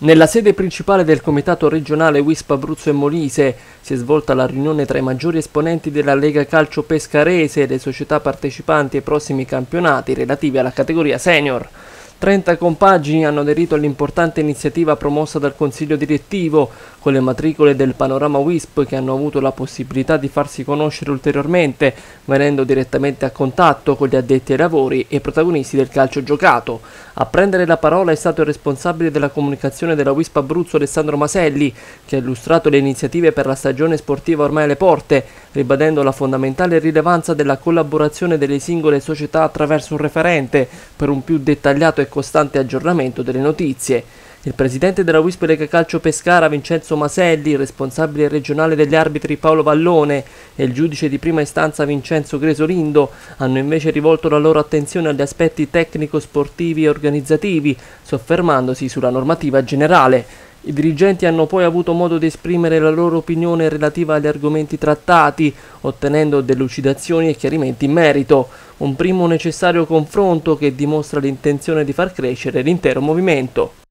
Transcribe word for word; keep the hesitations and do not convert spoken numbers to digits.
Nella sede principale del Comitato regionale Wisp Abruzzo e Molise si è svolta la riunione tra i maggiori esponenti della Lega Calcio Pescarese e le società partecipanti ai prossimi campionati relativi alla categoria senior. trenta compagini hanno aderito all'importante iniziativa promossa dal Consiglio direttivo, con le matricole del Panorama Wisp che hanno avuto la possibilità di farsi conoscere ulteriormente, venendo direttamente a contatto con gli addetti ai lavori e i protagonisti del calcio giocato. A prendere la parola è stato il responsabile della comunicazione della Wisp Abruzzo Alessandro Maselli, che ha illustrato le iniziative per la stagione sportiva ormai alle porte, ribadendo la fondamentale rilevanza della collaborazione delle singole società attraverso un referente per un più dettagliato e costante aggiornamento delle notizie. Il presidente della Wisp Lega Calcio Pescara Vincenzo Maselli, il responsabile regionale degli arbitri Paolo Vallone e il giudice di prima istanza Vincenzo Gresolindo hanno invece rivolto la loro attenzione agli aspetti tecnico-sportivi e organizzativi, soffermandosi sulla normativa generale. I dirigenti hanno poi avuto modo di esprimere la loro opinione relativa agli argomenti trattati, ottenendo delucidazioni e chiarimenti in merito. Un primo necessario confronto che dimostra l'intenzione di far crescere l'intero movimento.